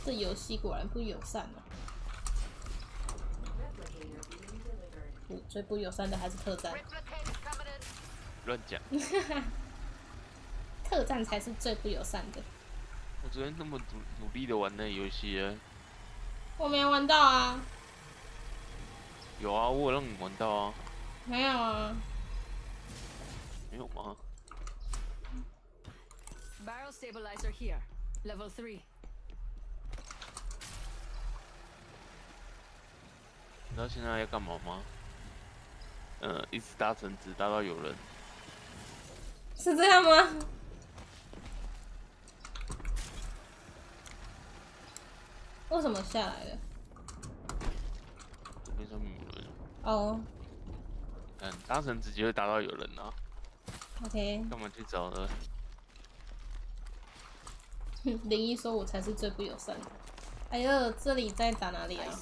这游戏果然不友善啊！最不友善的还是特战。 乱讲。 特战才是最不友善的。 我昨天那么努力的玩那游戏啊。 我没玩到啊。 有啊，我有让你玩到啊。 没有啊。 没有吗 ？Barrel stabilizer here, level 3. 你知道现在要干嘛吗？一直搭绳子搭到有人。 是这样吗？为什么下来了？ 这边上面有人。 哦。 搭绳直接会搭到有人啊。 OK。 干嘛去找呢？ 林一说我才是最不友善的。哎呦，这里在打哪里啊？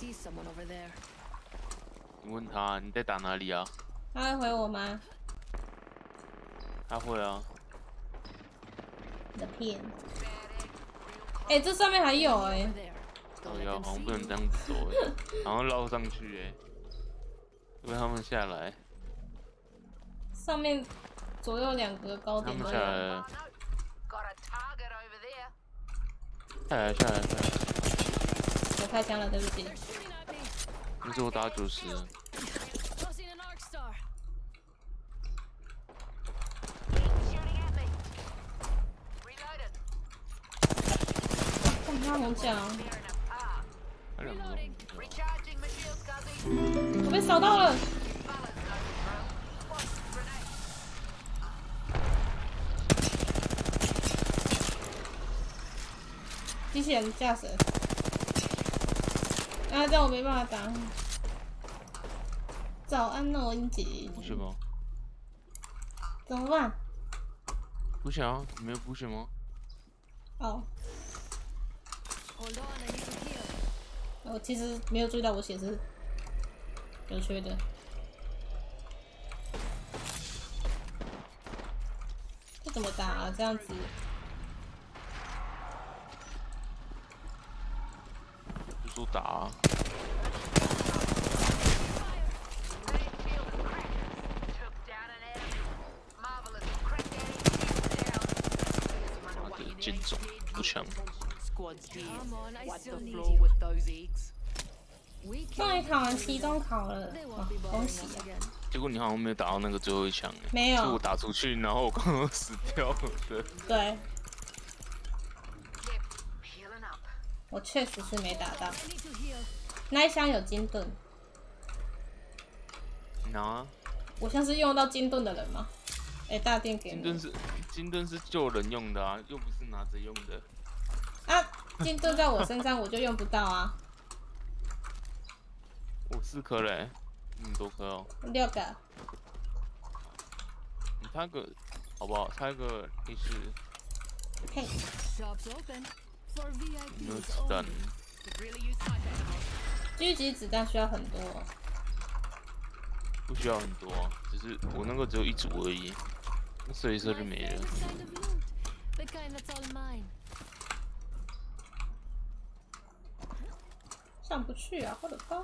你问他你在打哪里啊？ 他会回我吗？ 他会啊。 你的骗。哎，这上面还有哎。 哦哟，好像不能这样子走哎，然后绕上去哎，因为他们下来。 上面左右2个高点都有。 他们下来了。下来。 我开枪了，对不起。 那是我打90。 看他红奖。我被扫到了。机器人驾驶。啊，这样我没办法打。早安哦，英姐。 不行吗？ 怎么办？ 不行啊，你没有补血吗？ 哦。我其实没有注意到我血是有缺的。这怎么打啊？这样子。 就说打啊。妈的，剑种不强。 终于考完期中考了，哇，恭喜啊！ 结果你好像没有打到那个最后一枪哎。 没有。 是我打出去，然后我刚刚死掉了。 对。我确实是没打到。那一箱有金盾。 拿啊。 我像是用到金盾的人吗？哎，大电给我。 金盾是救人用的啊，又不是拿着用的。 啊，金盾在我身上我就用不到啊。 我4颗嘞，多颗哦。 6个。 你插个好不好？插一个意识。 嘿。 没有子弹。 狙击子弹需要很多。 不需要很多，只是我那个只有1组而已，射一射就没了。 上不去啊，我的高。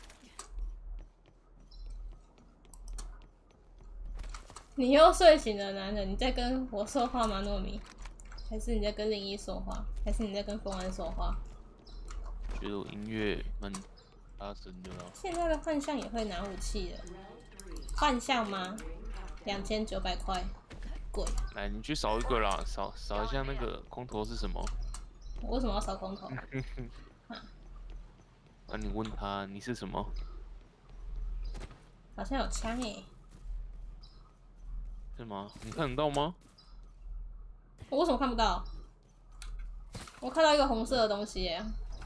你又睡醒了，男人，你在跟我说话吗，糯米？还是你在跟林一说话？还是你在跟风安说话？ 觉得我音乐蛮大声的啊。 现在的幻象也会拿武器了。幻象吗？2900块，贵。 来，你去扫一个啦，扫一下那个空投是什么？ 我为什么要扫空投？ 那你问他你是什么？ 好像有枪耶。 是吗？你看得到吗？ 我为什么看不到？我看到一个红色的东西耶。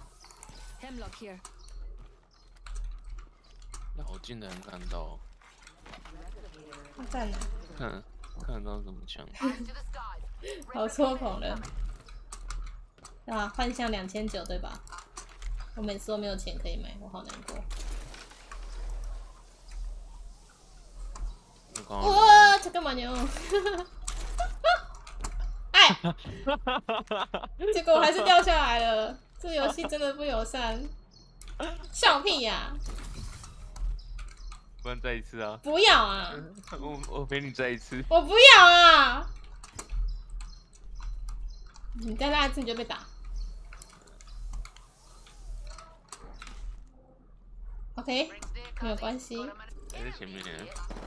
那好近的人看得到。 他在哪？ 看得到怎么枪？ 好戳捧人。啊，幻象2900对吧？我每次都没有钱可以买，我好难过。哇，这干嘛呢？哎！结果我还是掉下来了。 这个游戏真的不友善，笑屁呀、 不然再一次啊！ 不要啊！ 我陪你再一次。 我不要啊！你再拉一次你就被打。OK， 没有关系。 还在前面呢。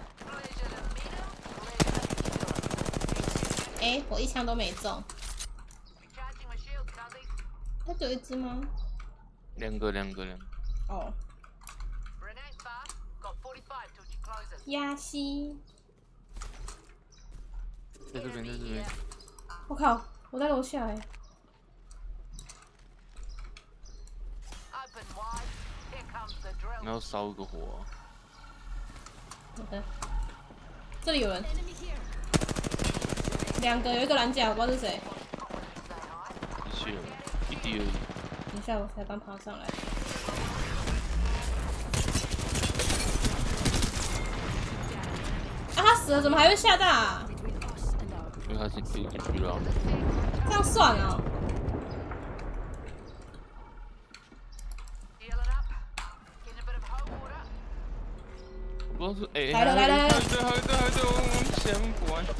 哎、我一枪都没中。他只有一只吗？ 两个。 哦。压西。 在这边。 我靠！我在楼下哎、 然后烧一个火。 好的。这里有人。两个，有一个蓝甲，我不知道是谁。 一滴而已。 等一下，我才刚爬上来。啊，他死了，怎么还会下大、啊？ 因为他是丢进去了。 这样算啊？ 不知道是哎。 来了， 对，我先补完。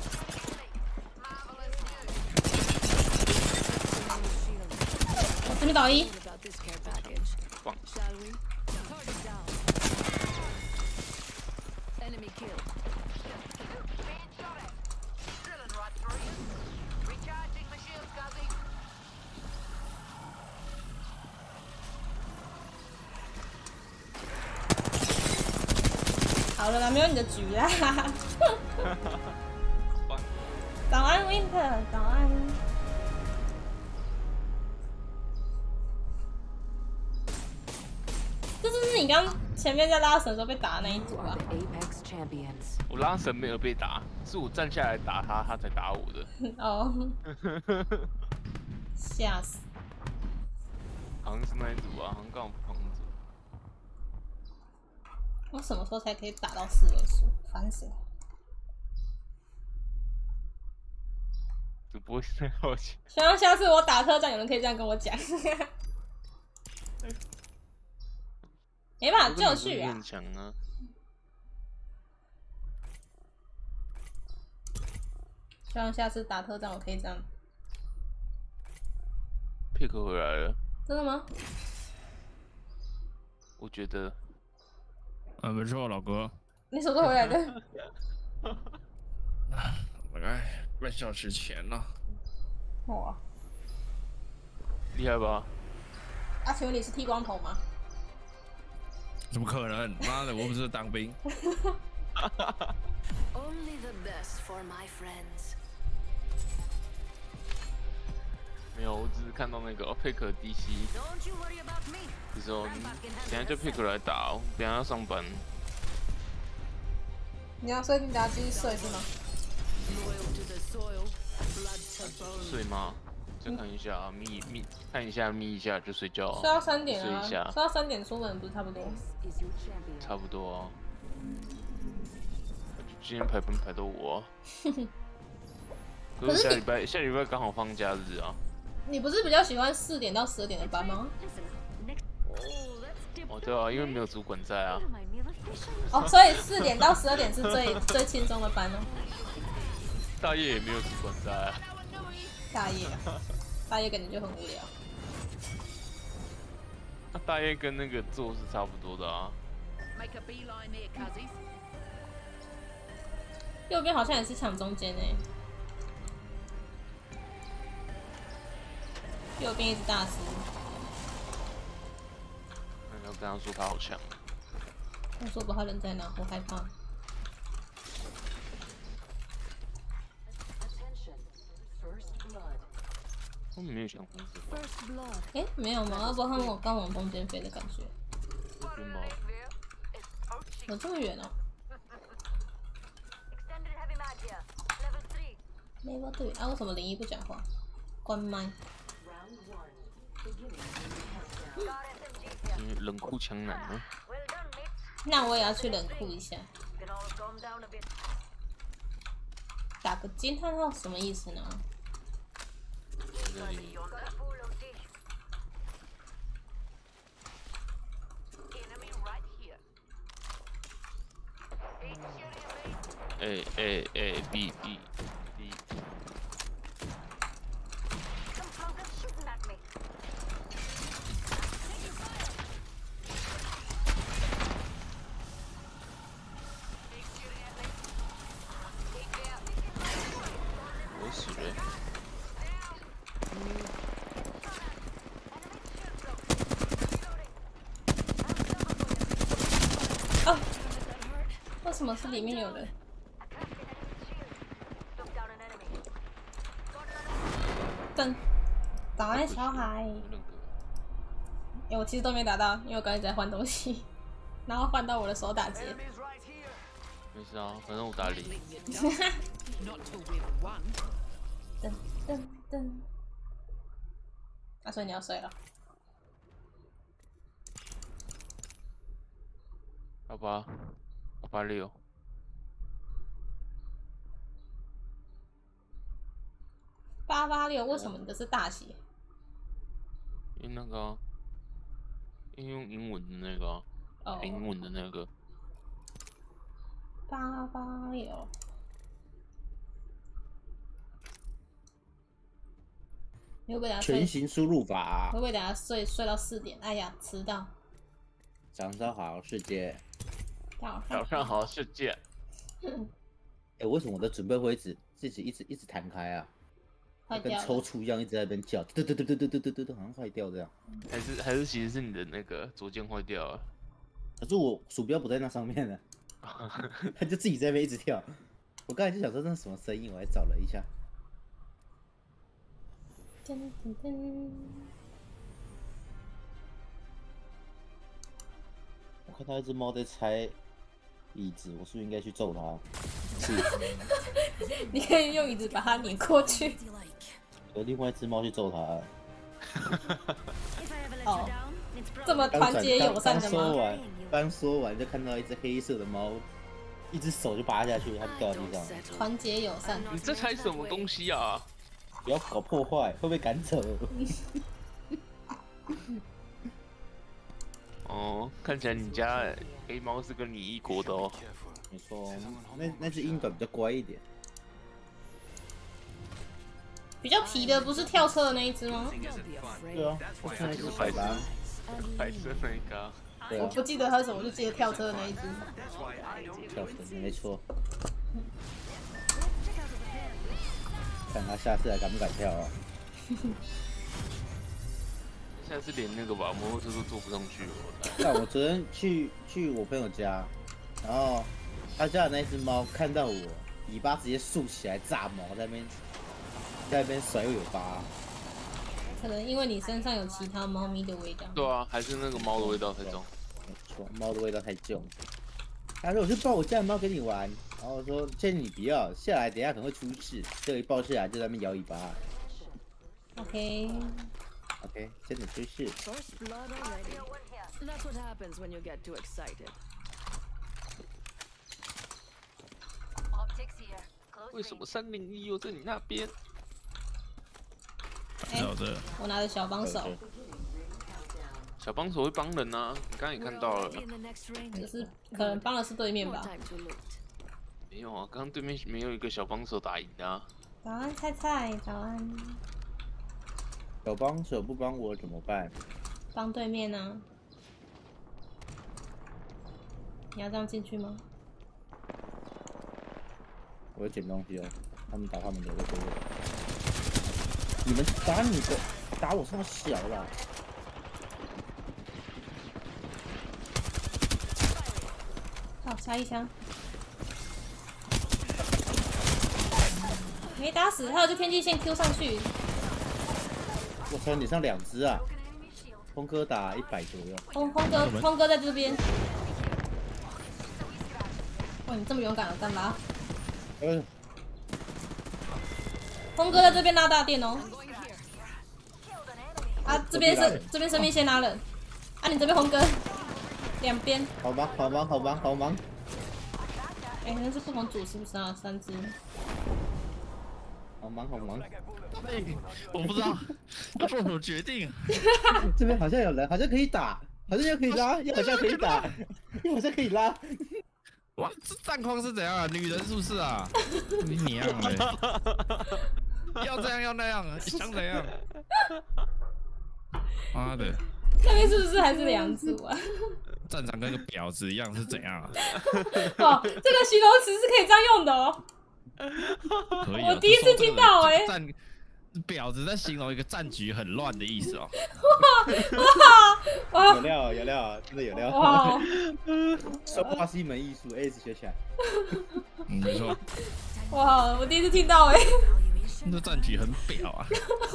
我这边倒一。 棒。 好了啦，没有你的局啦。早安 ，Winter， 早安。这就是你刚前面在拉绳的时候被打的那一组吧？ 我拉绳没有被打，是我站下来打他，他才打我的。 哦。吓死！ 好像是那一组啊，好像刚好不同组。 我什么时候才可以打到4位数？烦死了！ 主播现在好奇。 希望下次我打特战，有人可以这样跟我讲。没办法就绪啊！ 强啊！ 希望下次打特战我可以这样。 佩克回来了。 真的吗？ 我觉得。 不错，老哥。 你什么时候回来的？ 大概半小时前了。 哇！ 厉害吧？ 啊，请问你是剃光头吗？ 怎么可能？妈的，我不是当兵。 Only the best for my friends. 没有，我只是看到那个佩克 DC， 就说等下就佩克来打，我等下要上班。 你要睡，你等下继续睡是吗？ 睡吗？再看一下啊，看一下眯一下就睡觉。 睡到3点啊， 睡一下。 睡到3点出门不是差不多？ 差不多啊。今天排班排到我。可是下礼拜刚好放假日啊。 你不是比较喜欢4点到12点的班吗？ 哦，对啊，因为没有主管在啊。 哦，所以4点到12点是最轻松的班哦。 大夜也没有主管在啊。 大夜感觉就很无聊。 那大夜跟那个做是差不多的啊。 右边好像也是抢中间诶。右边一直大师。 那你要跟他说他好强。 我说不，他人在哪？我害怕。 他们没有想红色。 哎，没有吗？要不然他们刚往中间飞的感觉。 是吗？ 有这么远哦？Level 3啊，为什么01不讲话？关麦。 冷酷强男呢？ 那我也要去冷酷一下。打个惊叹号什么意思呢？ 这里。 A B B D。我死了。 哦，为什么是里面有人？等，打完小海。哎、我其实都没打到，因为我刚才在换东西，然后换到我的手打结。 没事啊，反正我打零。 噔噔噔。啊，所以你要睡了。 8886。 886，为什么你的是大写？ 因为那个、因为用英文的那个、 哦， 英文的那个。 886。你会不会等下睡？ 全形输入法会不，会等下睡到4点？哎呀，迟到。 早上好世界。 早上好，世界。 哎、为什么我的准备会自己一直弹开啊？跟坏掉了。 抽搐一样，一直在那边叫，嘟嘟嘟嘟嘟嘟嘟嘟，好像坏掉这样。 还是其实是你的那个左键坏掉了。 可是我鼠标不在那上面呢，它就自己在那边一直跳。我刚才就想说这是什么声音，我还找了一下。 噔噔噔。 我看到一只猫在拆椅子，我是不是应该去揍它？ 你可以用椅子把它碾过去。 有另外一只猫去揍它。 哦，这么团结友善的吗？ 刚说完就看到一只黑色的猫，一只手就扒下去，它就掉地上了。 团结友善。 你这才什么东西啊？ 不要搞破坏，会被赶走。 哦，看起来你家黑猫是跟你一国的哦。 没错，那只英短比较乖一点。 比较皮的不是跳车的那一只吗？ 对啊，我看那只白吧。 白色那一个。 对啊， 我不记得它是什么，我就记得跳车的那一只。 跳绳没错。看他下次还敢不敢跳啊？ 现在是连那个吧，摩托车都坐不上去了。 但我昨天去我朋友家，然后他家的那只猫看到我，尾巴直接竖起来炸毛，在那边甩尾巴。 可能因为你身上有其他猫咪的味道。 对啊，还是那个猫的味道太重。 没错，猫的味道太重。他说我去抱我家的猫给你玩，然后我说建议你不要下来，等一下可能会出事。这个一抱下来就在那边摇尾巴。 OK。 OK， 真的出事。 First blood already. That's what happens when you get too excited. 为什么301又在你那边？ 好的， 我拿着小帮手， 小帮手会帮人啊，你刚刚也看到了。 In the next ring. 只是可能帮的是对面 More 吧。 time to loot. 没有啊，刚刚对面没有一个小帮手打赢的啊。 早安，菜菜，早安。 小帮手不帮我怎么办？ 帮对面呢、你要这样进去吗？ 我会捡东西哦，他们打他们的，我给我。你们打你的，打我上小了。 好，下一枪。没打死，还有就天际线 Q 上去。 我操，你上2只啊！峰哥打100左右。 峰哥在这边。哇，你这么勇敢，干嘛？峰哥在这边拉大电哦。啊，这边生命线拉人。啊，你这边峰哥，两边。 好忙，好忙，好忙，好忙。 哎、那是不同组是不是啊？3只。 好忙，好忙。 我不知道要做什么决定。 这边好像有人，好像可以打，好像又可以拉，又好像可以打，又好像可以拉。 哇，这战况是怎样啊？女人是不是啊？你娘嘞！要这样要那样，想怎样？妈的！ 这边是不是还是两组啊？ 站长跟个婊子一样是怎样啊？ 哦，这个形容词是可以这样用的哦。 可以、 我第一次听到哎、 战婊子在形容一个战局很乱的意思哦。 哇有料，有料，真的有料。 哇！ 说话是一门艺术，AS 学起来。 没错， 哇！我第一次听到哎、 这战局很婊啊。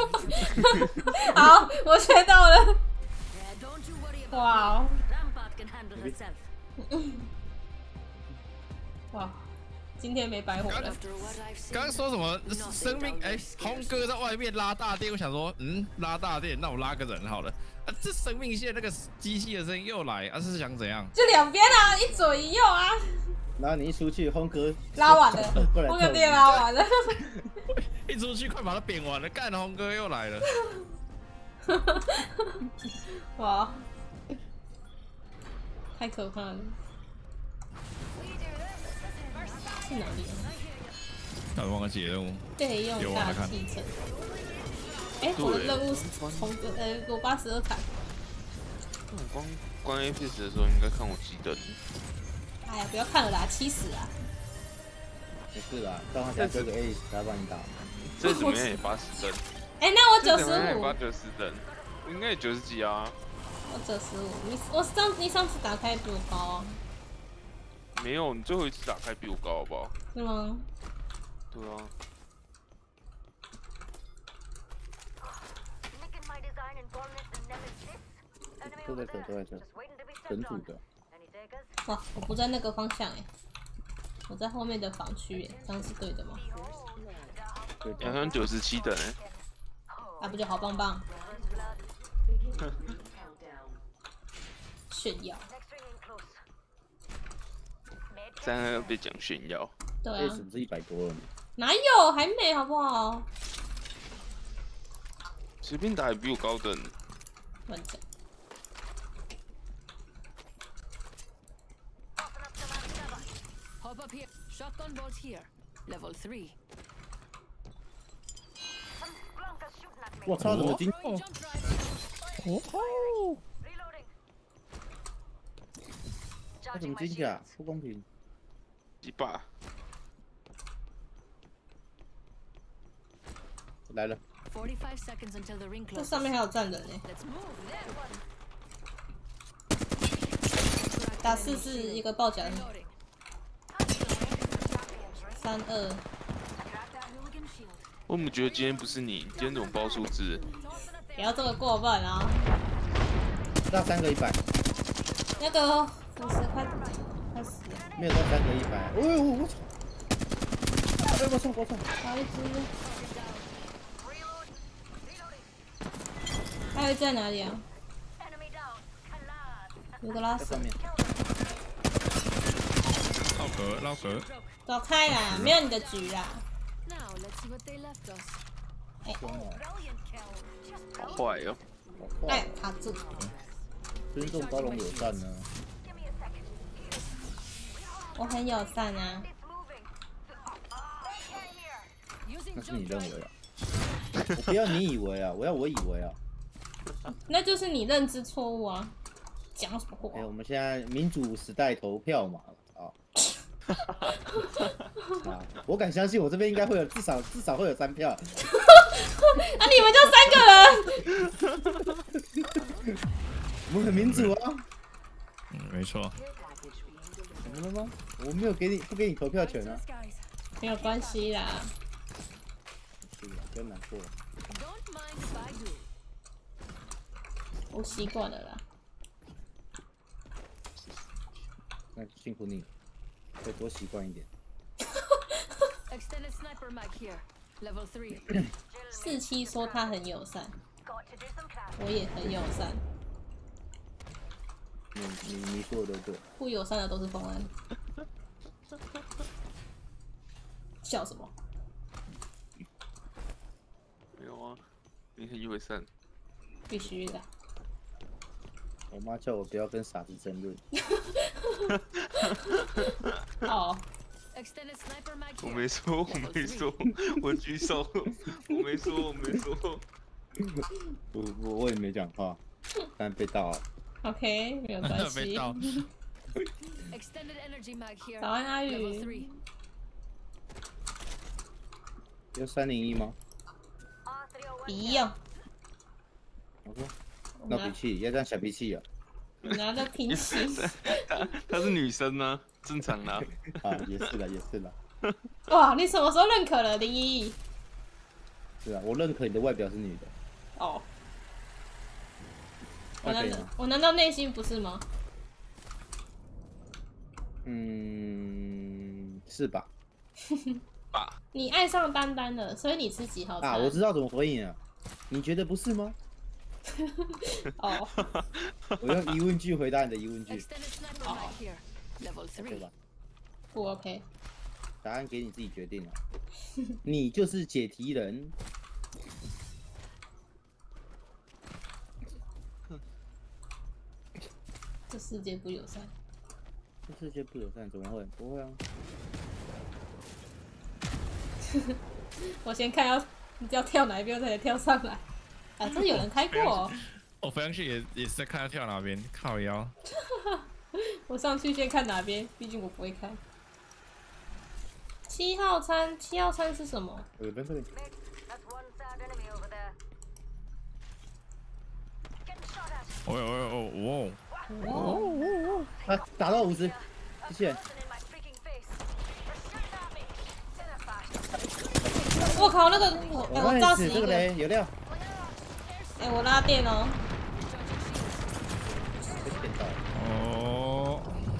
好，我学到了。 Yeah, don't you worry about 哇 me. Rampart can handle herself. 哇！今天没白活了。 After what I've seen, 刚刚说什么生命？哎、红哥在外面拉大电，我想说，拉大电，那我拉个人好了。啊，这生命线那个机器的声音又来，啊，是想怎样？ 就两边啊，一左一右啊， 然后你一出去，轰哥拉完了， 过来轰哥店拉完了。 一出去快把它扁完了，干红哥又来了。 哇！太可怕了。是哪里啊？ 看忘了解任务， 备用大气层。哎、我的任务是从我82卡。 关 FPS 的时候应该看我几等。 哎呀，不要看了啦，70啊！ 没事啦，让他再丢个 AS，他帮你打。 这怎么样也80等。 哎、那我这怎么样也 95， 80等，我应该也90几啊。 我95。你上次打开比我高啊？ 没有，你最后一次打开比我高，好不好？ 是吗？ 对啊。 都在这，都在这，本土的。 哇，我不在那个方向哎、我在后面的防区哎，这样是对的吗？ 对好像97等哎。 啊，不就好棒棒？炫耀。 在那被讲炫耀。 对啊， AS 不是100多了吗？ 哪有？还没好不好？ 随便打也比我高等。 乱讲。 hop up here. Shotgun bolt here. Level 3. 我操，怎么金？ Throwing jump drive. 他怎么金甲？不公平！ 几把？ 来了， 45 seconds until the ring 这 closes. 上面还有站人呢、 Let's move. There. 打4是一个爆甲 Reloading. 32。 我怎么觉得今天不是你？今天怎么报数字？ 不要这么过分啊！ 到3个100， 那个50快死了， 没有到3个100。哎呦，我操！哎，我操！ 哪一只？还有一只在哪里啊？有个拉手在上，面。 绕格， 走开啦，没有你的局啦。 Now let's see what they left us. 凶哦， 好坏哦。 好哎坏，， 卡住。 尊重包容友善呢。 我很友善啊。 Using 那是你 jump 认 drive. 为啊？我不要你以为啊，我要我以为啊。 那就是你认知错误啊！讲什么话？ 哎，我们现在民主时代投票嘛，啊。啊！我敢相信，我这边应该会有至少会有3票。 啊，你们就3个人。 我们很民主啊， 没错。 怎么了吗？我没有不给你投票权啊。 Guys, 没有关系啦。 是啊，不要难过。 don't mind if I do. 我习惯了啦。 那辛苦你，再多习惯一点。 Extended sniper mag here. Level 3. 47说他很友善，我也很友善， 你说的都对。 不友善的都是公安。笑什么？ 没有啊，你很友善。 必须的。 我妈叫我不要跟傻子争论。 哦， Extended sniper mag 我 here. 没说，我没说，我举手，我没说，我没说。 我也没讲话，但被盗了。 OK， 没有关系。 被盗。 Extended energy mag here. 早安，阿 Level 宇。 3. 有301吗？ 一样。 OK， 闹脾气，要当小脾气啊！ 你拿着平行。 她是女生呢，正常啦。 啊，也是啦，也是啦。 哇，你什么时候认可了01？ 是啊，我认可你的外表是女的。 哦。 那可以吗？ 我难道内心不是吗？ 嗯，是吧？ 吧， 你爱上丹丹了，所以你吃几号餐？ 啊，我知道怎么回应了。你觉得不是吗？ 哦， 我用疑问句回答你的疑问句， Extended sniper mag here. Level 对 3. 吧？ 不 OK。 答案给你自己决定了。你就是解题人。 这世界不友善。 这世界不友善，怎么会？不会啊。 我先看要跳哪一边，我才跳上来。啊，这有人开过、哦。 我飞上去也是在看他跳哪边，靠腰。 我上去先看哪边，毕竟我不会看。7号餐是什么？ 有人这里。 哦， 哦， 啊，打到50，谢谢。 我靠，那个我炸死一个。 这个雷有料。 哎、我拉电哦。 被电到了。 哦，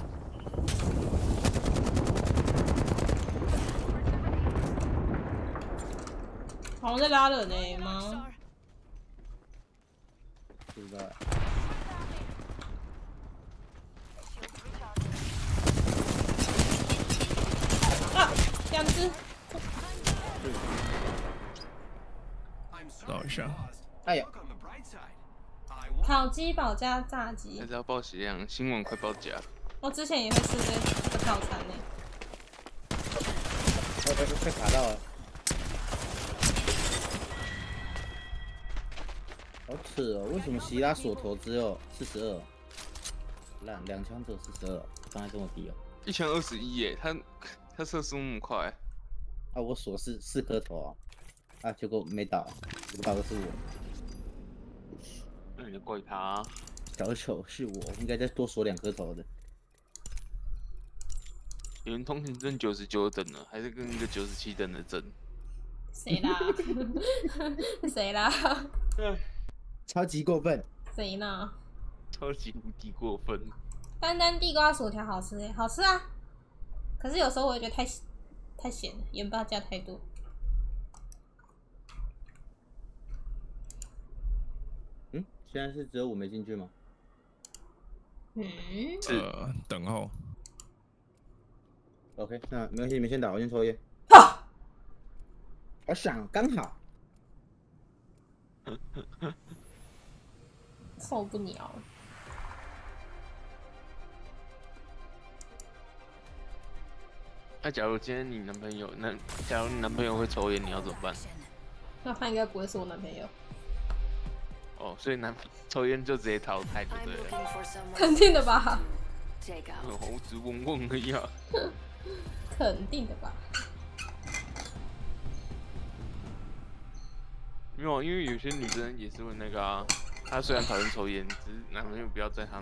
好像在拉人呢吗？ 不知道。 啊，2只。 找一下。 哎呀， 烤鸡堡加炸鸡还，是要报血量，新闻快报价。 我之前也会吃这个套餐呢。 被卡到了。好扯哦，为什么希拉锁头只有42？烂，2枪只有42，刚才这么低哦。 1枪21耶，他射速那么快。 啊，我锁是4颗头啊，结果没倒，这个倒的是我。 那你就怪他、啊。 小丑是我，应该再多锁2颗头的。 有人通行证99等了，还是跟一个97等的争？ 谁啦？谁啦？ 超级过分。 谁呢？ 超级无敌过分。 丹丹地瓜薯条好吃耶，好吃啊！可是有时候我会觉得太咸了，盐巴加太多。 嗯，现在是只有我没进去吗？ 等候。 OK， 那没关系，你们先打，我先抽烟。好爽，刚好。 受不了。 那假如今天你男朋友，假如你男朋友会抽烟，你要怎么办？ 那他应该不会是我男朋友。 哦，所以抽烟就直接淘汰，对不对了？ 肯定的吧？ 我只问问而已啊。 肯定的吧？ 没有，因为有些女生也是会那个啊。她虽然讨厌抽烟，只是男朋友不要在她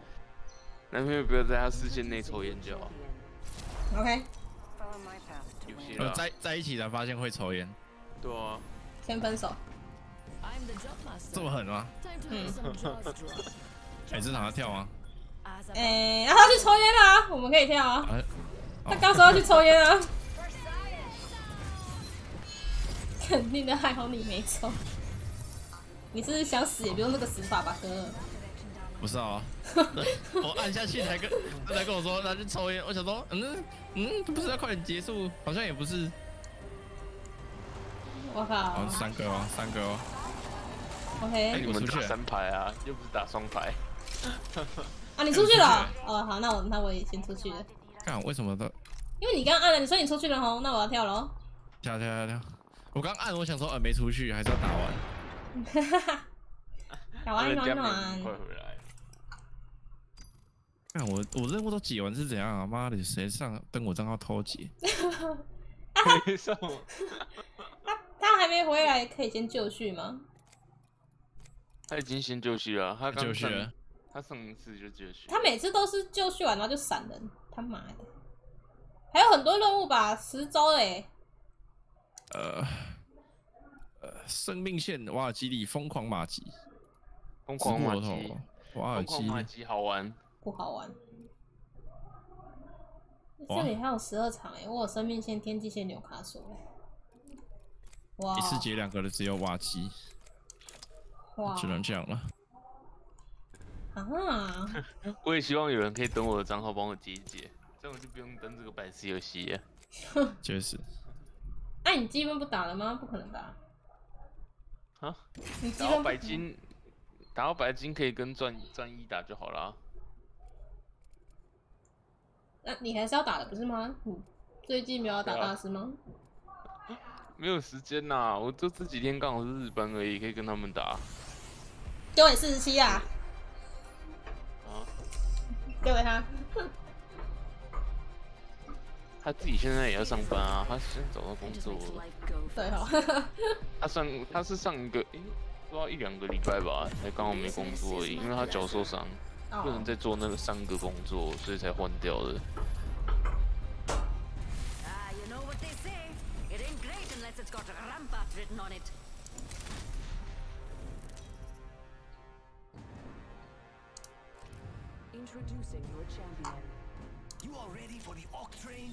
视线内抽烟就好。 OK。 有些啦。 在一起才发现会抽烟。 对啊。 先分手。 这么狠吗？ 嗯。 哎，这场要跳吗？ 让他去抽烟啦，我们可以跳啊。他刚说要去抽烟啊。肯定的，还好你没抽。你是想死也不用那个死法吧，哥。 不是啊，我按下去才跟我说他去抽烟，我想说，不是要快点结束，好像也不是。 我靠。 3个哦，3个哦。 OK。 你们打3排啊，又不是打双排。 啊，你出去了？哦，好，那我也先出去了。 看为什么都？ 因为你刚按了，你说你出去了吼，那我要跳喽。 跳！我刚按，我想说没出去，还是要打完。 打完暖暖。 快回来。 看我任务都解完是怎样啊？妈的，谁上登我账号偷解？ 可以上吗？ 他还没回来，可以先就绪吗？ 他已经先就绪了，他刚就绪了。 他上一次就就绪。 他每次都是就绪完然后就闪人，他妈的！还有很多任务吧，10周嘞。 生命线瓦尔基里疯狂马吉， 疯狂马吉， 瓦尔基马吉好玩。 不好玩。这里还有12场哎，我有生命线、天际线、纽卡索哎。哇！ 一次解2个的只有瓦基，只能这样了。 啊！ 我也希望有人可以登我的账号帮我解一解，这样我就不用登这个白痴游戏了。 确实。 哎，你积分不打了吗？不可能吧？ 啊？打到白金，打到白金可以跟钻1打就好啦。 那你还是要打的不是吗？你最近没有要打大师吗？ 没有时间呐，我就这几天刚好是日班而已，可以跟他们打。 给我47啊！ 啊？ 丢给他。 他自己现在也要上班啊，他现在找到工作了。 对哦。 他是上一个不知道1-2个礼拜吧，才刚好没工作而已，因为他脚受伤，不能再做那个3个工作，所以才换掉的。 Introducing your champion. You are ready for the Orc train?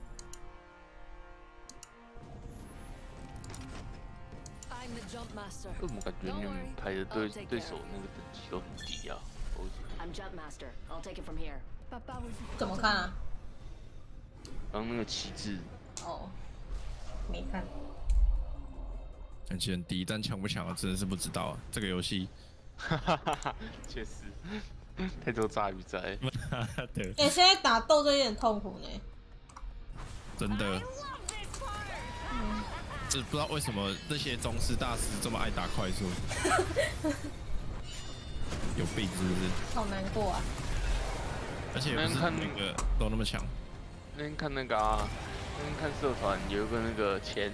I'm the jump master. 为什么感觉你们排的对手那个等级都很低啊 I'm jump master. I'll take it from here. 怎么看啊？ 刚那个旗帜。 哦，没看。 等级很低，但强不强啊？真的是不知道啊。这个游戏， 确实，太多炸鱼仔。 对。 现在打斗争有点痛苦呢。 真的。这不知道为什么那些宗师大师这么爱打快速，有病是不是？ 好难过啊！ 而且不是那个都那么强。 那天看那个啊，那天看社团有一个那个前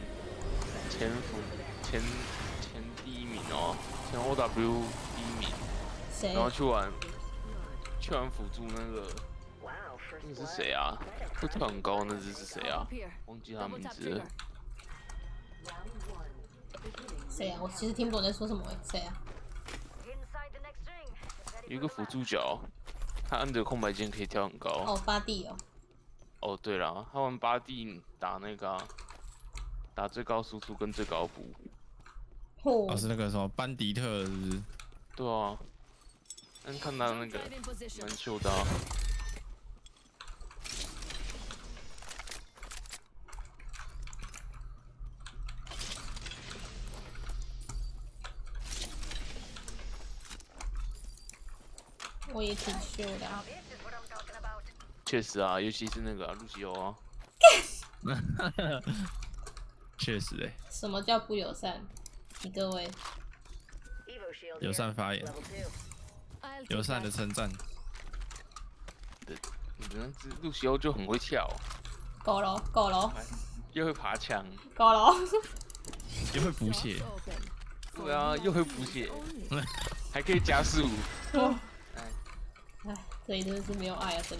第1名哦，前 OW 第1名， 谁？ 然后去玩辅助那个是谁啊？会跳很高那只是谁啊？忘记他名字了。 谁啊？我其实听不懂在说什么哎，谁啊？ 有一个辅助角，他按着空白键可以跳很高。 哦，巴蒂哦。 哦，对了，他玩巴蒂打那个、打最高输出跟最高补。 哦，是那个什么班迪特是不是？ 对啊，但看他那个蛮秀的、啊。 我也挺秀的啊。 确实啊，尤其是那个露西欧啊。 确实哎。 什么叫不友善？你各位。 友善发言。友善的称赞。 你的那只露西欧就很会跳。 够了，够了。 又会爬墙。 够了。 又会补血。 对啊，又会补血，还可以加速。 哎，这里真的是没有爱啊！这里。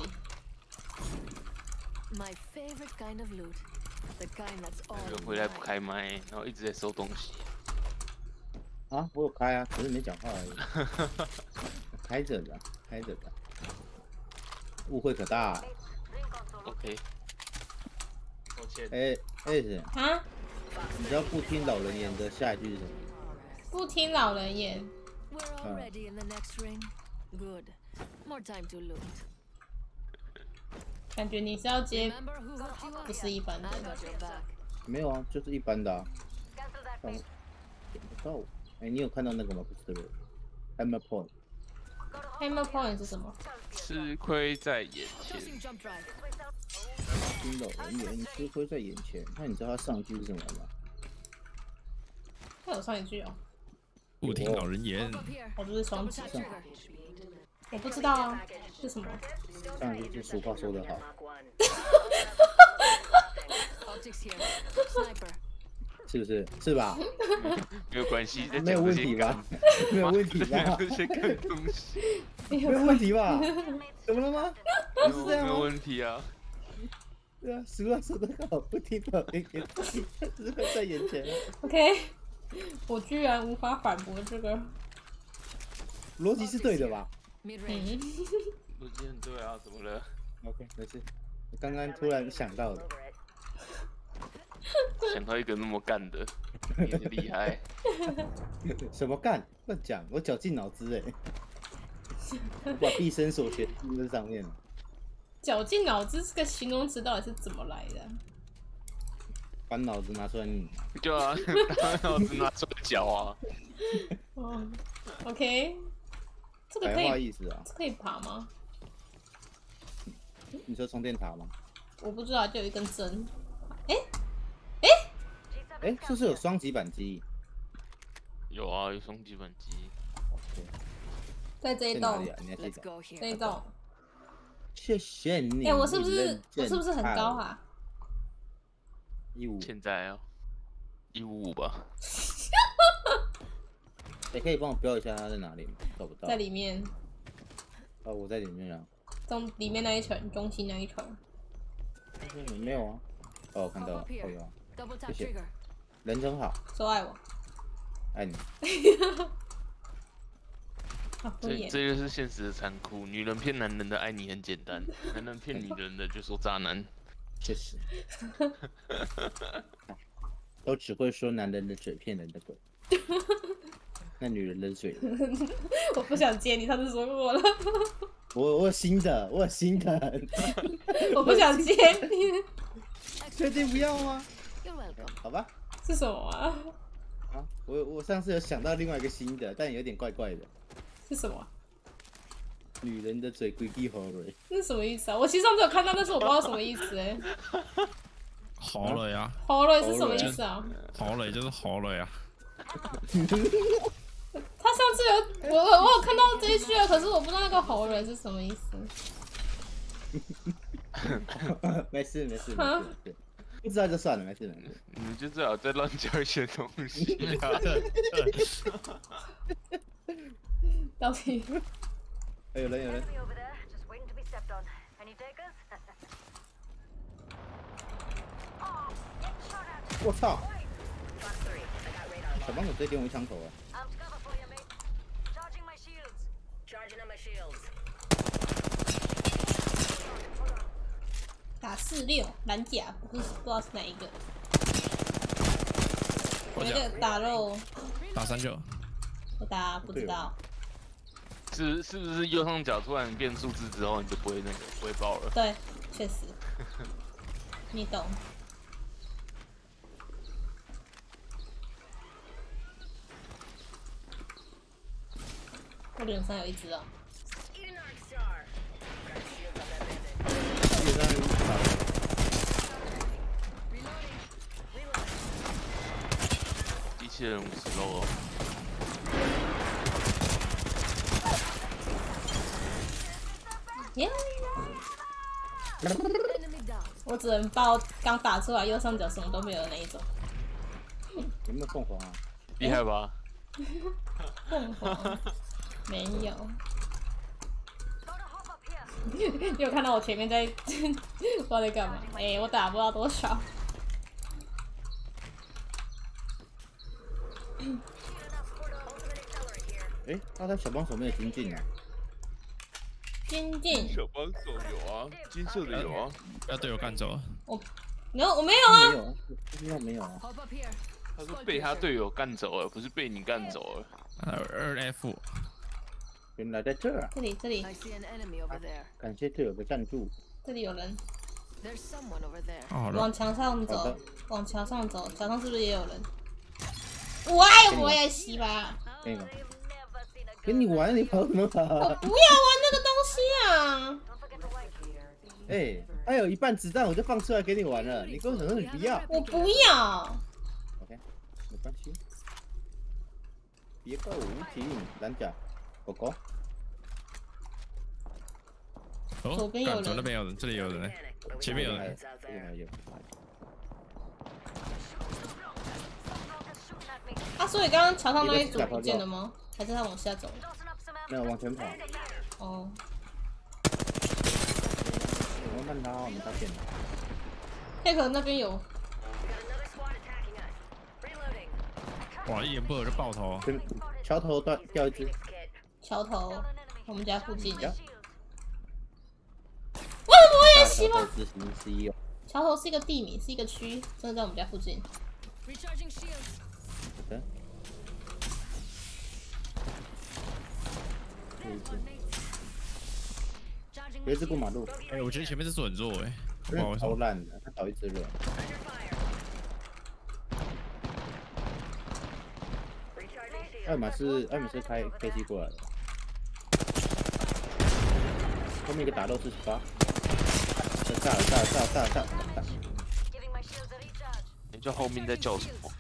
My favorite kind of loot, the kind that's all. 有人回来不开麦，然后一直在收东西。 啊，我有开啊，只是没讲话而已。开着的，开着的。误会可大。 OK。抱歉。 是啊？ 你知道不听老人言的下一句是什么？ 不听老人言。 We're already in the next ring. Good. More time to loot. 感觉你是要接，不是一般的。 没有啊，就是一般的啊。点不到。哎，你有看到那个吗？不是的 ，Hammer Point。 Hammer point 是什么？ 吃亏在眼前。 Tossing jump drive. 听老人言，吃亏在眼前。那你知道他上一句是什么吗？ 他有上一句哦， 不听老人言 Hop。up here. 我不是双 Double 击， tap trigger. 我不知道啊，是什么？ 上一句是俗话说得好， Optics here. Sniper. 是不是？是吧？ 没有关系， 没有问题吧？没有问题吧？ 这些看东西， 没有问题吧？怎么了吗？不是这样没有吗？ 问题啊。 对啊，俗话说得好，不听老人言，吃亏在眼前。 OK， 我居然无法反驳这个。 逻辑是对的吧 Mid range. 逻辑很对啊，怎么了？ ？OK，没事。我刚刚突然想到的， 想到一个那么干的，你很厉害。 什么干？乱讲！我绞尽脑汁哎，我把毕生所学用在上面了。 绞尽脑汁这个形容词到底是怎么来的？ 把脑子拿出来拧。 对啊，把脑子拿出来搅啊。 哦，OK， 这个可白话以， 意思啊？ 这可以爬吗？ 你说充电塔吗？ 我不知道，就有一根针。 哎，是不是有双击扳机？ 有啊，有双击扳机。 在这一栋在哪里，啊？你还记 Let's 得？ go 这 here. 一栋。 谢谢你。 哎，我是不是很高？啊？ 15。 现在啊，155吧。 哎，可以帮我标一下它在哪里吗？找不到。 在里面， 哦，我在里面啊。 里面那一层，中心那一层。 没有啊。哦，看到了， Hop up here. 哦有啊。 Double tap 谢谢 trigger. 人真好， 说爱我， 爱你。 好敷衍。 这就是现实的残酷。女人骗男人的爱你很简单，男人骗女人的就说渣男。 确实。都只会说男人的嘴骗人的鬼。那女人的嘴， 我不想接，你上次说过了， 我有新的，我有新的。 我不想接你。 确定不要吗？ You're welcome. 好吧。 是什么啊？ 啊，我上次有想到另外一个新的，但有点怪怪的。 是什么？ 女人的嘴规矩好蕊。 那是什么意思啊？我其实上次有看到，但是我不知道什么意思哎、 好了呀， 好了是什么意思啊？ 好了就是好了呀。 他上次有我有看到这一句啊，可是我不知道那个喉人是什么意思。 没事没事没事，不知道就算了，没事没事。 你们就最好再乱教一些东西啊！ 到底哎，有人有人， over there, just waiting to be stepped on. Any takers? 我操！ Box 3, I got radar. 小帮手直接给我一枪头啊！ I'm to cover for you, mate. Charging my shields. Charging on my shields. 打46蓝甲，不知道是哪一个。有一个打肉， 打39， 我打不知道。 是不是右上角突然变数字之后，你就不会不会爆了？ 对，确实，你懂。我脸上有一只哦。 基本上机器人50楼哦。 耶！ Enemy down. 我只能报刚打出来右上角什么都没有的那一种。 有没有凤凰啊？ 厉害吧？ 凤凰没有。你有看到我前面在不知道在干嘛？哎、我打不到多少。 哎，大概小帮手没有精进啊？ 精进， 小帮手有啊，金色的有啊。 要队友干走了。 我没有啊。 没有，不知道没有啊。 Hop up here. 他是被他队友干走了，不是被你干走了。 2F， 原来在这儿啊！ 这里 I see an enemy over there. 感谢队友的赞助。 这里有人， There's someone over there. 好了， 往墙上好走的， 往墙上走，墙上是不是也有人？喂，我也洗吧。 那个 They've never seen a 跟你玩，你跑什么跑？ 我不要玩那个东西啊！ 哎，还有一半子弹我就放出来给你玩了，你跟我说你不要。 我不要。 OK， 没关系。别怪我无情，蓝甲，狗狗。 哦， 左边有人左那边有人，这里有人，前面有人。 这里还有。 啊，所以刚刚桥上那一组不见了吗？还是他往下走？ 没有往前跑。 哦。 我慢他，我们他变了。 黑壳那边有。 哇，一言不合就爆头。 桥头掉一只。 桥头，我们家附近。 呀为什么会有希望？桥头是一个地名，是一个区，真的在我们家附近。 好的。有一只过马路。 哎，我觉得前面这组很弱哎，不好意思。 超烂的，他倒一只人。艾玛是开飞机过来的，后面一个打斗48，炸！ 你这后面在叫什么？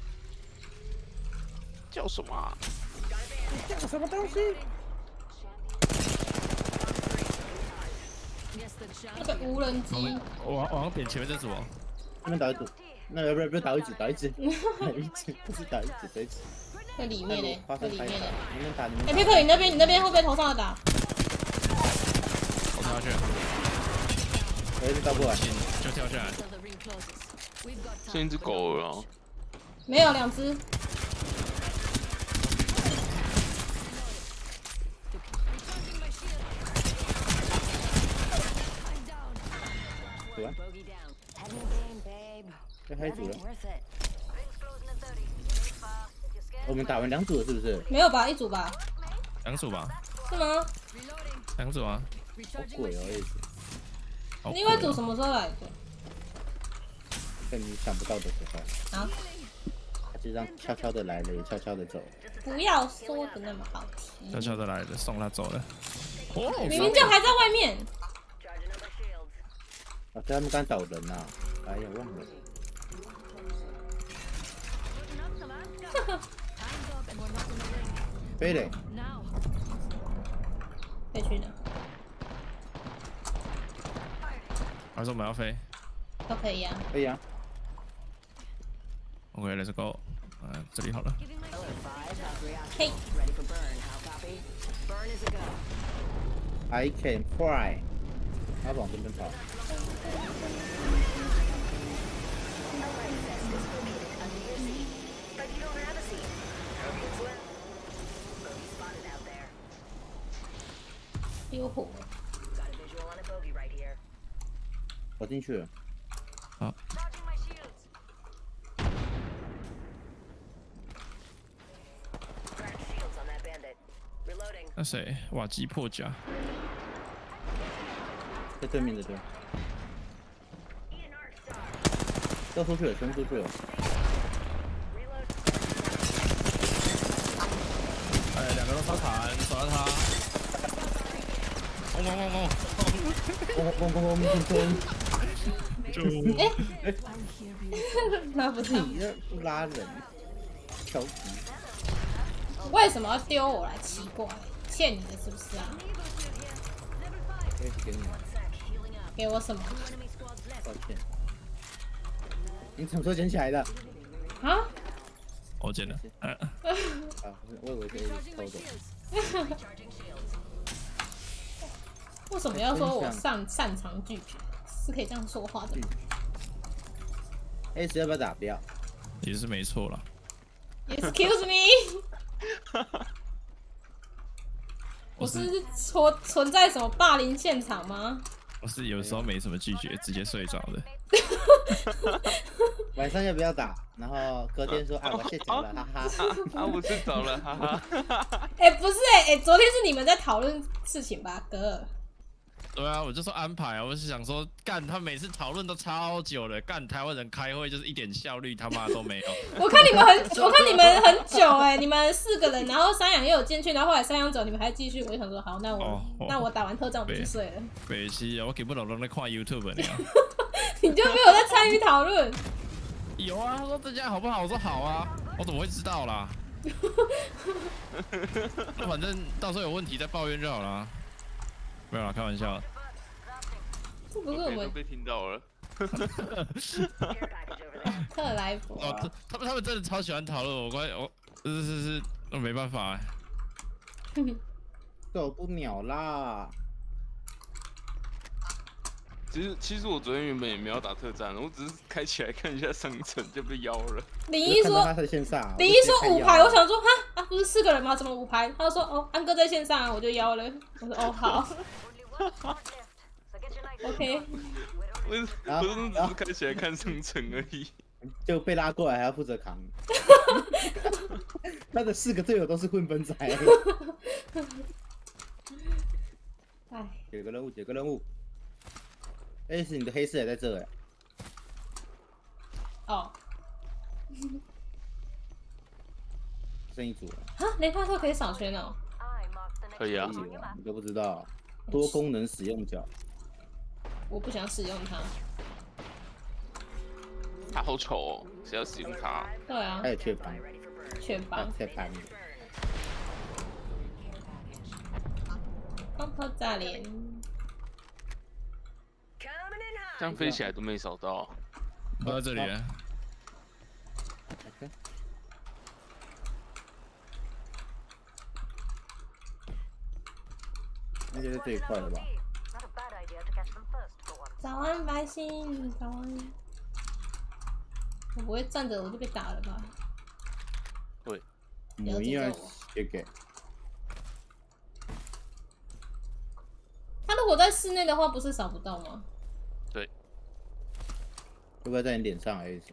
叫什么啊？ 叫什么东西？ 那个无人机。 我好像点前面这组哦。 那边打一组，那不是打一组，不是打一组，这一组。 在里面呢，在里面呢。 你们打， 哎，皮克，你那边会不会头上的打？ 我跳下去。 我打不完， 就跳下来。 剩一只狗了啊。 没有2只。 对吧？这还一组了。我们打完2组了，是不是？ 没有吧，1组吧。 2组吧？ 是吗 ？2组啊。 好贵哦，一组。 另外一组什么时候来的？ 在你想不到的时候。 啊？ 他就这样悄悄的来了，也悄悄的走了。 不要说的那么好听。 悄悄的来了，送他走了。哦， 明明就还在外面。 啊，他们刚找人呐，哎呀，忘了。飞嘞！ 飞去哪？ 还是我们要飞？ 都可以啊。 可以啊。 OK，Let's go。这里好了。 嘿。 I can fly。他往这边跑。 丢火。 我进去了。 好。那谁？瓦基破甲。 在对面的对。掉出去了，全出去了。 哎，2个都烧砍，守着他。轰！就哎，那不是你这拉人，调皮。 为什么要丢我来？奇怪，欠你的是不是啊？ 可以给你。 给我什么？ 抱歉。你什么时候捡起来的？ 啊？ 我捡的。 啊，我以为可以偷走。 为什么要说我擅长拒绝？是可以这样说话的吗 ？S 要不要打标？ 也是没错啦。 Excuse me。我是存在什么霸凌现场吗？ 我是有时候没什么拒绝，直接睡着的。 晚上要不要打？然后隔天说啊，我睡着了，哈哈。 啊，我睡着了，哈哈。 哎，不是哎，昨天是你们在讨论事情吧，哥？ 对啊，我就说安排啊，我是想说，干他每次讨论都超久了，干台湾人开会就是一点效率他妈都没有。 我看你们很久哎、你们4个人，然后山羊也有进去，然后后来山羊走，你们还继续，我就想说好，那我打完特战我就去睡了。 北西啊，我给不懂都在看 YouTube 呢。 你就没有在参与讨论？ 有啊，他说这家好不好？我说好啊，我怎么会知道啦？那反正到时候有问题再抱怨就好啦。没有啦，开玩笑。 这不是我们被听到了。 克莱伯哦，他们真的超喜欢讨论我，是没办法。 受不了啦！ 其实我昨天原本也没有打特战，我只是开起来看一下商城就被邀了。 李一说他在线上， 李一说5排，我想说哈不是4个人吗？怎么5排？他就说哦安哥在线上啊，我就邀了。我说哦好。OK。 我真的只是开起来看商城而已。 就被拉过来还要负责扛。他的4个队友都是混分仔。 哎， 解个任务。哎，是你的黑色也在这哎。 哦。 剩一组了。 哈，雷帕特可以扫圈哦。 可以啊。 你都不知道，多功能使用角。 我不想使用它。 它好丑哦，谁要使用它？ 对啊。 还有雀斑。 雀斑。 雀斑。 光头炸脸。 这样飞起来都没扫到。 我在这里啊。 应该是最快的吧。 早安，白星，早安。我不会站着我就被打了吧？ 对。 我应该写给。 他如果在室内的话，不是扫不到吗？ 对。 会不会在你脸上 S？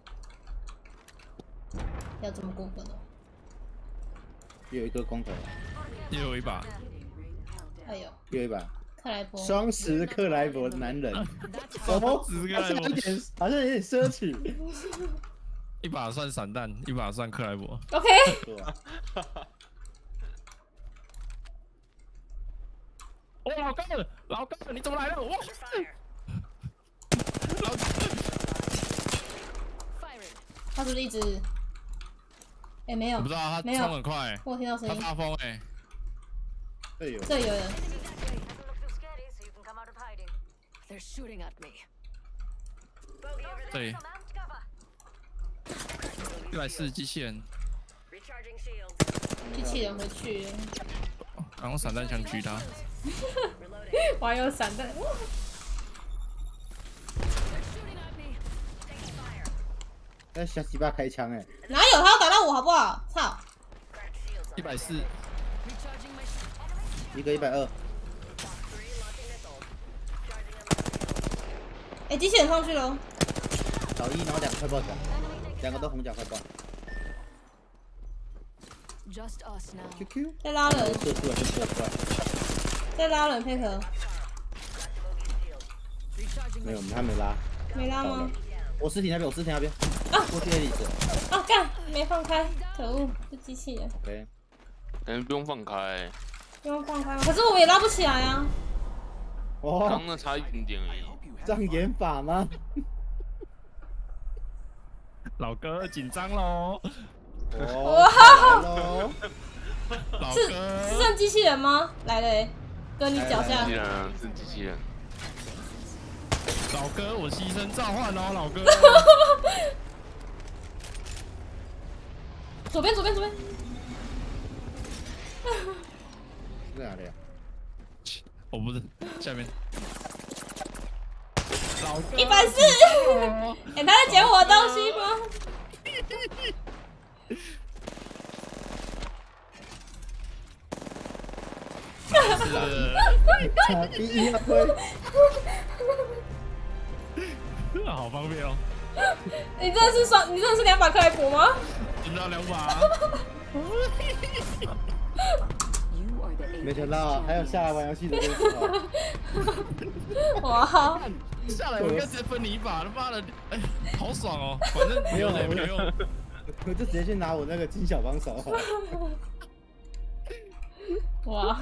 要这么过分哦？ 有一个光头。 又有一把。 哎呦。 又一把。 克莱伯。 双10克莱伯的男人。 哦， 好像有点奢侈。 一把算散弹，一把算克莱伯。 OK。 哦，老哥，你怎么来了？哇！老哥， 他是不是一直？哎，没有。 我不知道他冲很快。 我听到声音。 他发疯哎。 这有人。 这里。140机器人。 机器人回去。 然后散弹枪狙他。 我还有散弹。 那小鸡巴开枪哎！ 哪有？他要打到我好不好？操 ！140。 一个120。 哎，机器人上去了。 找1，然后2个快爆甲，2个都红甲快爆。QQ。 在拉人。 射出来就射出来。 在拉人配合。 没有，他没拉。 没拉吗？ 我尸体那边，啊！过去 A 里子。 啊干！没放开，可恶！这机器人。 OK。 感觉不用放开。 不用放开，可是我也拉不起来啊。 哦。 刚那差一点点而已。 障眼法吗？ 老哥紧张喽！ 哇！ 是剩机器人吗？来了欸，哥你脚下。 机器人啊，是机器人。 老哥，我牺牲召唤哦，老哥。 左边。 在哪里啊？ 我不是下面。老哥。 140。哎，他在捡我的东西吗？ 傻逼一要推。 好方便哦。 你真的是2把克莱伯吗？ 真的2把。 没想到还有下来玩游戏的这个时候。 哇， 下来我应该直接分你一把，他妈的，哎，好爽哦！反正没有没有用， 我就直接去拿我那个金小帮手。 哇！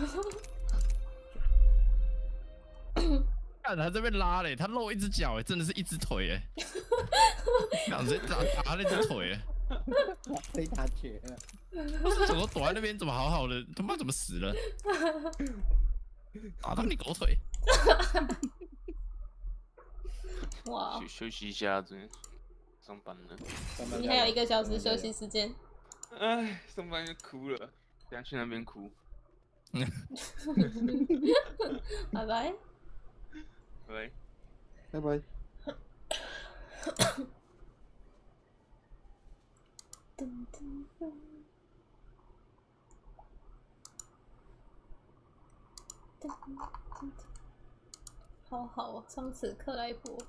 看他这边拉嘞，他露一只脚哎，真的是一只腿哎，两只打那只腿哎， 被他绝了。 怎么躲在那边？怎么好好的？他妈怎么死了？打到你狗腿！ 哇！ 休息一下，上班了。 你还有1个小时休息时间。 哎，上班就哭了，等下去那边哭。 拜拜。 喂， 拜拜。 好好哦，从此刻来一波。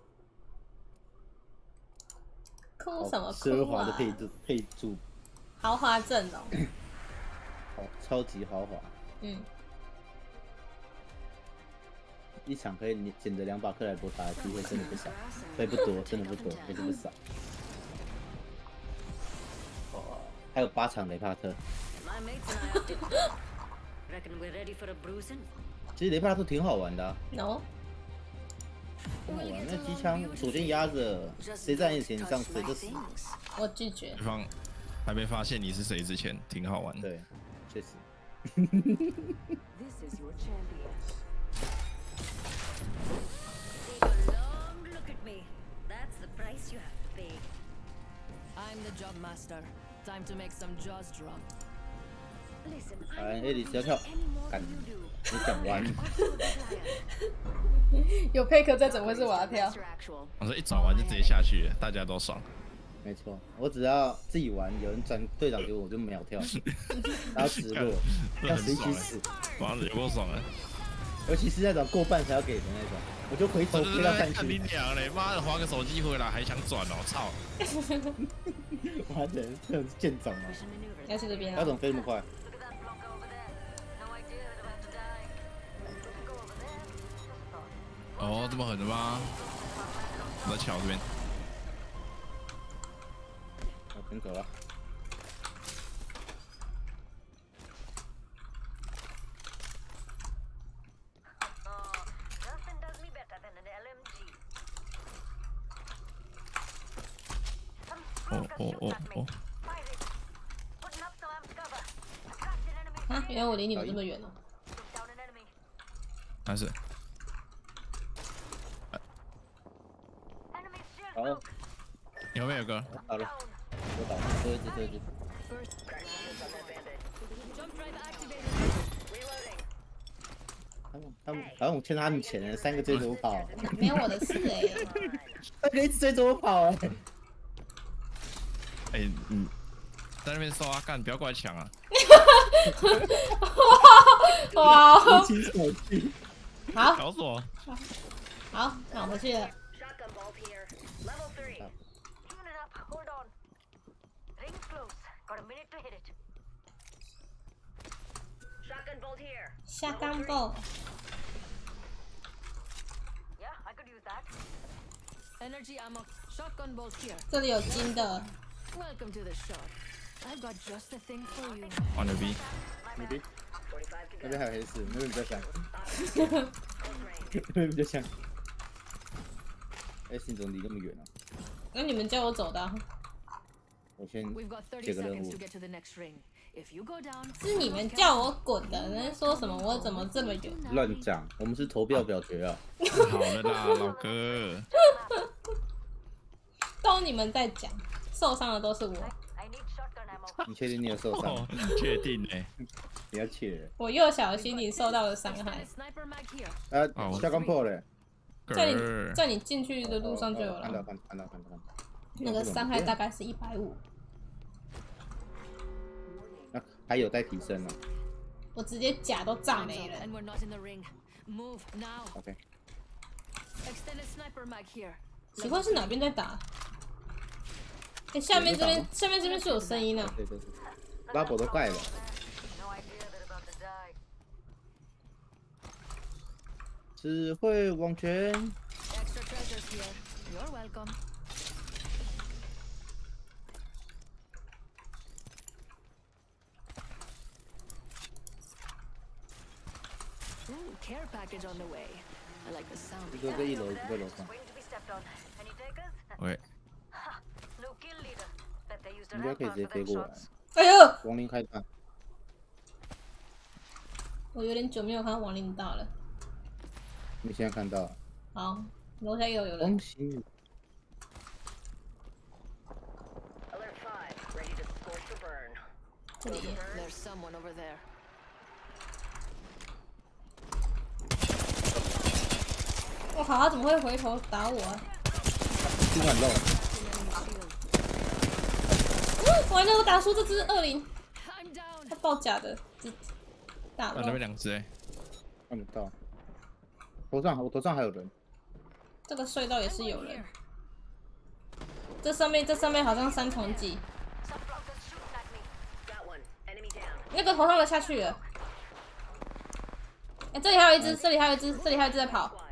哭什么哭啊？ 奢华的配置， 豪华阵容。 好，超级豪华。 嗯。 一场可以捡着2把克莱伯打的机会真的不少，对，不多，真的不多，也是不少。哦，还有8场雷帕特。其实雷帕特挺好玩的啊。 No。 挺好玩，那机枪左键压着，谁在你前上谁就死。 我拒绝。 对方还没发现你是谁之前，挺好玩的。 对，确实。 I'm the job master. Time to make some jaws drop. 哎，艾莉斯要跳，干，你讲完。 有配合再怎么会是我要跳？ 我说一转完就直接下去了，大家都爽。 没错，我只要自己玩，有人转队长给我，我就秒跳，然后直落，要谁去死？ 妈的，有够爽啊！ 尤其是那种过半才要给的那种，我就回头推到半看你区。 娘嘞！妈的，划个手机回来还想转哦，操！ 妈的，这种是剑种啊！ 要去这边啊！ 要怎么飞那么快？ 哦，这么狠的吗？我在桥这边。 我先走了。 哦！ 啊，原来我离你们这么远哦。 还是。 好， 你后面有个。 好了，我倒了，最后一只。好像我欠他们钱了，3个追着我跑。 没有我的事哎。 3个一直追着我跑哎。 哎，在那边搜啊，干，不要过来抢啊！ 哇！好， 搞死我！ 好，那我回去了。下钢爆。 Energy ammo. Shotgun bolt here. 这里有金的。 Welcome to the shop. I've got just the thing for you. 哇，牛逼！ 牛逼！那边还有黑市，那边比较香。那边比较香。哎，你怎么离那么远啊？ 那你们叫我走的啊。 我先 We've got 30 接个任 seconds 务 to。get to the next ring. If you go down, 是你们叫我滚的，人家说什么我怎么这么远？ 乱讲，我们是投票表决啊。 好了啦，老哥。 都你们在讲，受伤的都是我。 你确定你有受伤？ 哦，确定哎。 不要切。 我幼小的心灵受到了伤害。 sniper mag here. 下钢破了。 在你进去的路上就有了。 看到。 那个伤害大概是150。 那还有待提升呢。 我直接甲都炸没了。 And we're not in the ring. Move now. OK。 Extended sniper mag here. 奇怪是哪边在打？哎，下面这边是有声音的。 对，拉博都盖了。 只会往前。 Extra treasures here. You're welcome. Ooh, care package on the way. I like the sound 一 of 个 that. 在一楼，一个在楼上。 Waiting to be stepped on. Any takers? OK， No kill leader. Bet they used a 应该可以 rampart 直接 for 飞 them 过来。 shots. 哎呦， 亡灵开大， 我有点久没有看到亡灵大了。 你现在看到了， 好，楼下有人。 恭喜你！ Alert 5. Ready to scorch or burn. 这里。 There's someone over there. 我靠，他怎么会回头打我啊？ 出很漏， 完了，我打输这只20， I'm down. 他爆假的，打那边漏。 2只哎， 看不到。头上，我头上还有人。 这个隧道也是有人。这上面好像3重击， Some flunkers shooting at me. Got one. Enemy down. 那个头上的下去了。哎，这里还有一只，这里还有一只，这里还有一只在跑。 Squad.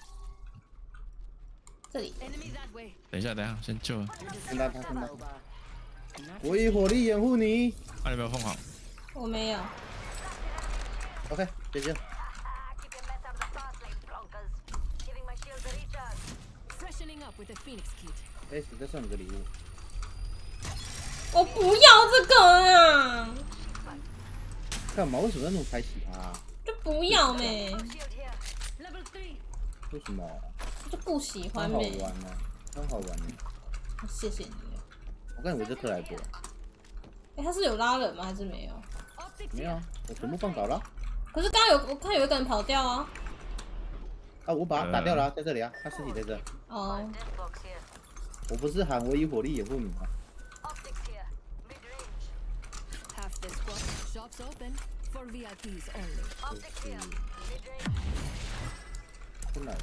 这里， Enemy that way. 等一下，先救。 看到他，看到。我以火力掩护你。 你有没有放好？ 我没有。 OK，姐姐。 Keep your mess out of the fast lane, flunkers. Giving my shields a recharge. Freshening up with a Phoenix kit. 哎，再送你个礼物。 我不要这个啊！ 干嘛？为什么要那么排挤他、啊？ 就不要咩， Shield here. Level 3. 为什么？ 就不喜欢很好咩。 玩呢、很好玩呢、 谢谢你。 我刚以为是克莱伯， 哎，他是有拉人吗？还是没有？ Optics 没有 here. 啊，我全部放倒了。 可是刚刚我看有一个人跑掉啊。 啊，我把他打掉了、啊，在这里啊，他尸体在这。 哦， Death box here. 我不是喊我以火力掩护你吗？ Optics here. Mid range. Half this squad. Shops open for VIPs only. Optics here. Mid range. 真来了，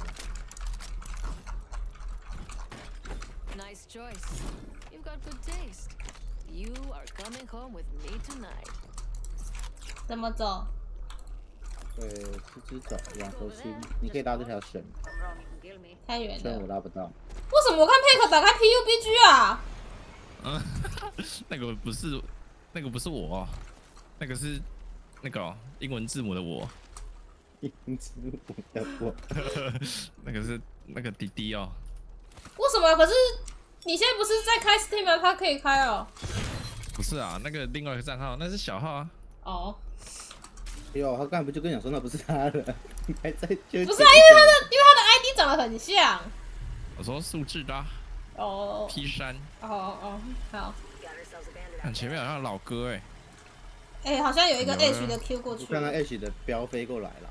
Nice choice. You've got good taste. You are coming home with me tonight. 怎么走？ 对，直直走，往头去。你可以搭这条绳， I'm wrong, you can kill me. 太远虽然了。 我拉不到。 为什么我看佩克打开 PUBG 啊？ 嗯，那个不是我哦，那个是那个哦英文字母的我， 英字母的我， 那个是那个滴滴哦。 为什么？可是你现在不是在开 Steam 吗？它可以开哦。 不是啊，那个另外一个账号那是小号啊。 哦， 哟，他刚才不就跟你讲说那不是他的，你还在纠结？ 不是啊，因为他的 ID 长得很像。 我说数字的啊哦 P3， 哦，好。 Got ourselves abandoned. 看前面好像有老哥哎， 哎，好像有一个有啊 H 的 Q 过去， 我看到 H 的标飞过来了，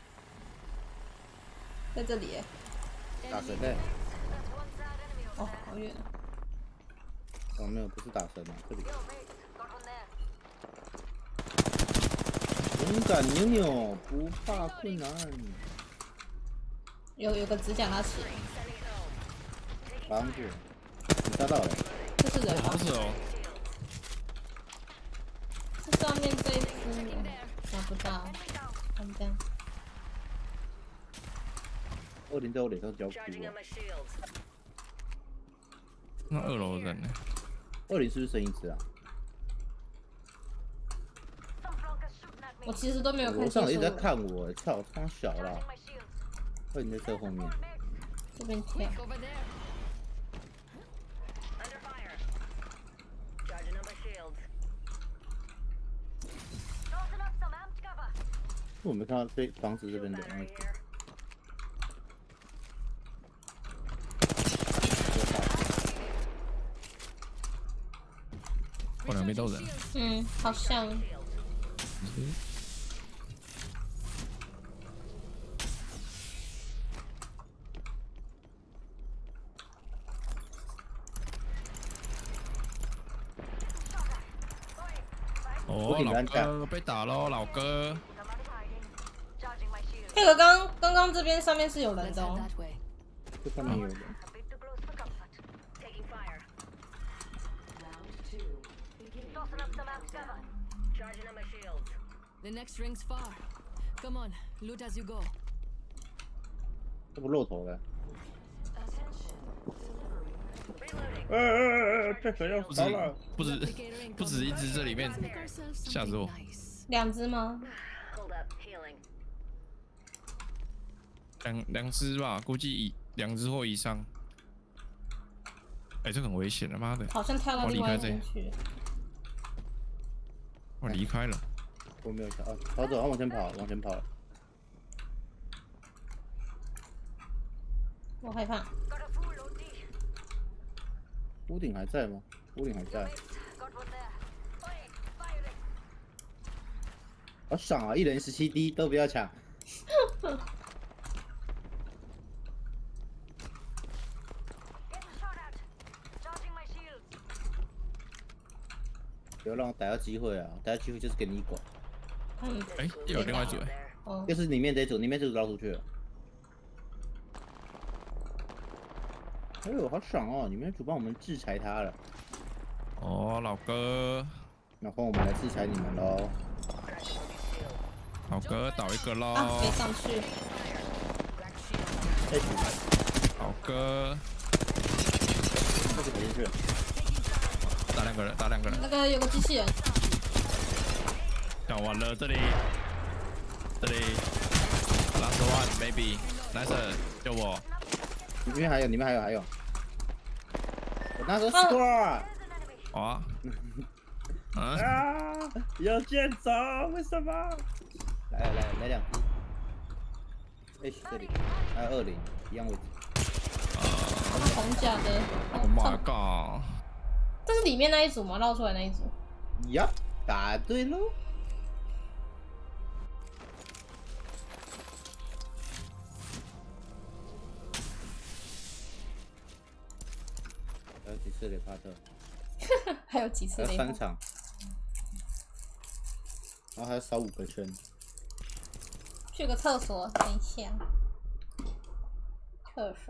在这里耶。 打神嘞？ That's one sad enemy over 哦， there. 好远啊。 哦，没有，不是打神啊，这里。 Yo, mate. Got one there. 勇敢扭扭，不怕困难。 有个指甲拉起来， Sending it home. 帮助，你抓到了。 这是人吗不？是哦， 是上面这一只吗？找不到，看这样。 20在我脸上交 Charging 哭 on 啊！ my shields. 那2楼人呢？ 20是不是剩一只啊？ Some flunkers shooting at me. 我其实都没有看楼上的一直在清楚， 看我，操，超小啦 Charging！my shields. 20在这后面。 这边跳。 Quick over there. Under fire. Charging on my shields. Tossing up some amped cover. 我没看到这房子这边的 Battery 那个。 here. 我两边都人。 嗯，好像。 哦， 我挺老难打哥被打喽，老哥。 Come out of hiding. Charging my shields. 这个刚刚这边上面是有人 Let's 的 head 哦。 that way. 这上面有人。 A bit too close for comfort. Taking fire. Tossing up some amped cover. Charging on my shields. The next ring's far. Come on, loot as you go. 这不露头的。这可要烧了！ 不止一只，这里面吓死我。 2只吗？ Hold up, healing. 两只吧，估计2只或以上。哎，这很危险的，妈的！ 好像跳到另外一边去。 我离开了。 我没有想啊，跑走，往前跑，往前跑了。 我害怕。 Got a full OT. 屋顶还在吗？屋顶还在。 Got one there. Oi, firing. 好爽啊！一人17滴都不要抢。 Getting shot at. Charging my shields. 不要让我逮到机会啊！逮到机会就是给你一管。 哎，又有另外一组哎。 哦， 就是里面这组，里面这组绕出去了。哎呦，好爽哦！里面主帮我们制裁他了。 哦，老哥， 那换我们来制裁你们喽。 老哥倒一个喽。 啊，飞上去。 再举， 老哥， 这个跑进去了。 打2个人，打2个人。 那个有个机器人。 讲完了，这里，last one baby，nice， 救我。 里面还有。我那个 score。 啊？ 啊！有剑走，为什么？来2只。H 这里，还有20，一样位置。 红甲的。 Oh my god！ 这是里面那一组吗？绕出来那一组。 呀，答对喽！还有几次雷帕特？ 还有几次还有雷帕 3场，然后还要扫5个圈。 去个厕所，等一下。厕所。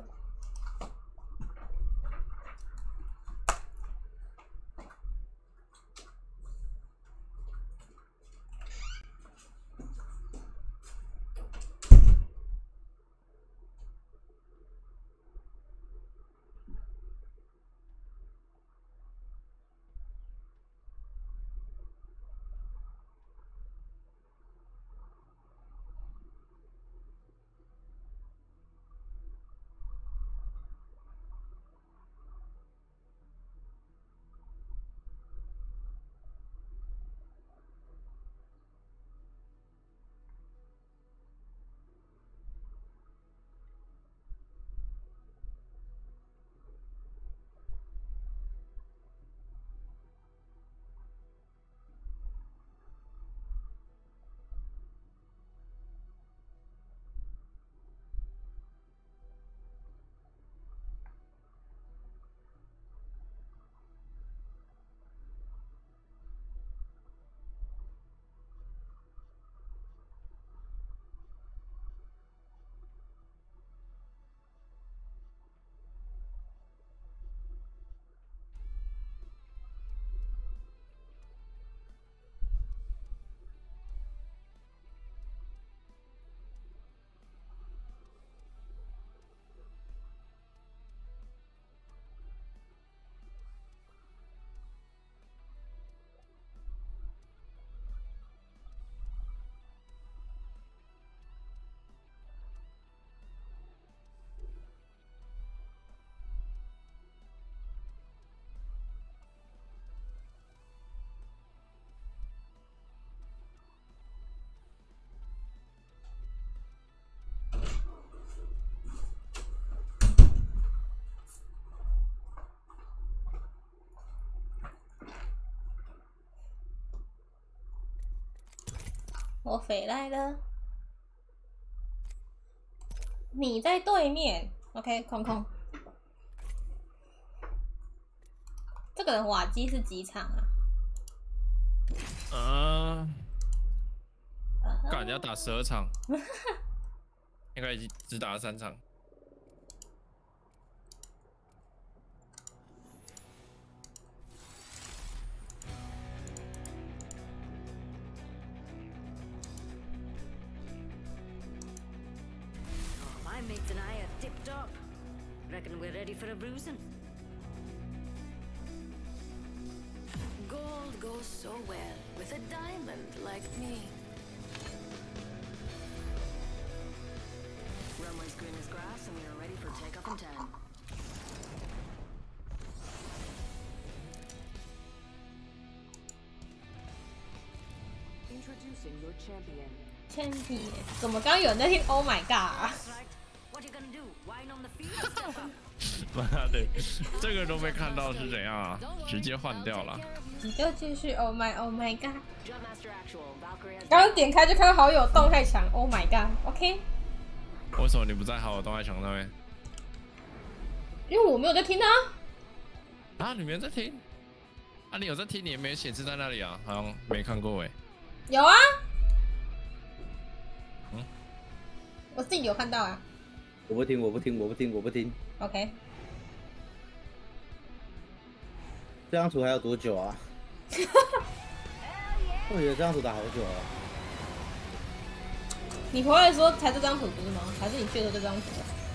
我回来了，你在对面。OK， 空。这个人瓦基是几场啊？ 干人家打12场，应该已经只打了3场。 I'm making Captain Aya tipped up. Reckon we're ready for a bruising. Gold goes so well with a diamond like me. Runway's green as grass, and we are ready for takeoff in 10. Introducing your champion. 千体，怎么刚刚有人在听 Oh my God 啊？ That's right. What you gonna do? Whine on the field? Step up. 妈的，这个都没看到是怎样啊？直接换掉了。 你就继续 Oh my God。 Jumpmaster Actual, Valkyrie. 刚刚点开就看到好友动态墙 Oh my God。OK。 为什么你不在好友动态墙上面？ 因为我没有在听啊。 啊，你没有在听？啊，你有在听，你也没显示在那里啊，好像没看过哎。 有啊。 嗯。 我自己有看到啊。 我不听，我不听，我不听，我不听。 OK。 这张图还要多久啊？我觉得这张图打好久哦。 你回来的时候才这张图不是吗？还是你去的时候这张图？